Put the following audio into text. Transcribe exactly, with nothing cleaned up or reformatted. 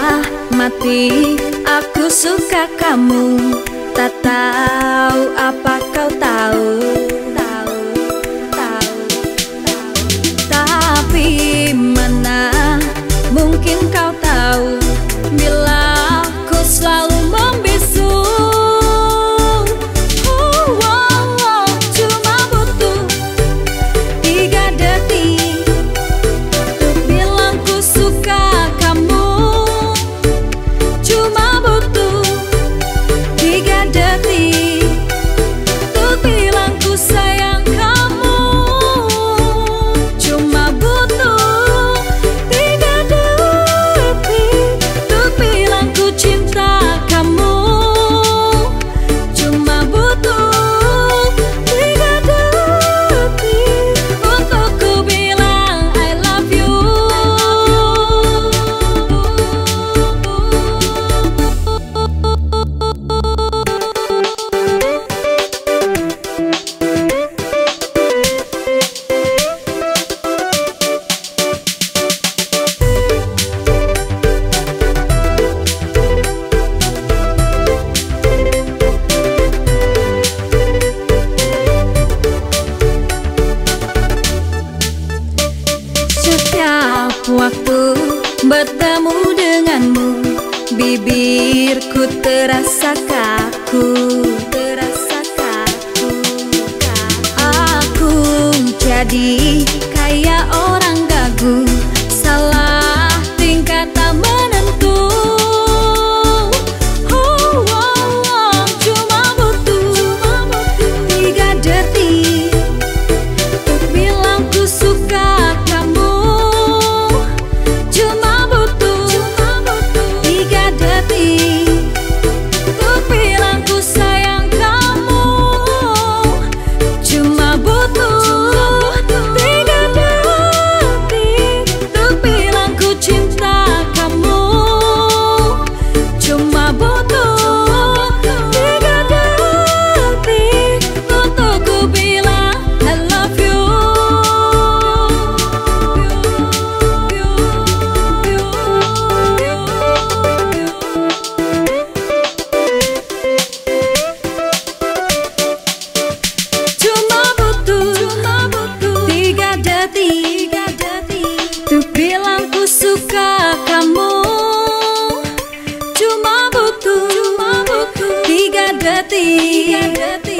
Setengah mati aku suka kamu, tak tahu apa kau tahu, tahu, tahu, tahu. Tapi mana mungkin kau tahu bila aku selalu membisu. Oh, oh, oh, cuma butuh tiga detik untuk bilang ku suka kamu. Cuma butuh tiga detik untuk bilang ku sayang kamu. Cuma butuh tiga detik untuk bilang ku cinta kamu. Cuma butuh tiga detik untuk ku bilang I love you. Setiap waktu bertemu denganmu, bibirku terasa kaku, terasa kaku. Aku jadi kayak orang gagu, salah tingkah tak menentu. Oh, oh, oh, cuma butuh tiga detik untuk bilang ku suka kamu. Cuma butuh tiga detik untuk bilang ku sayang kamu. Cuma butuh tiga detik untuk bilang ku cinta kamu. Cuma butuh tiga detik untuk ku bilang I love you. Cuma butuh tiga detik untuk bilang ku suka kamu. Cuma butuh tiga detik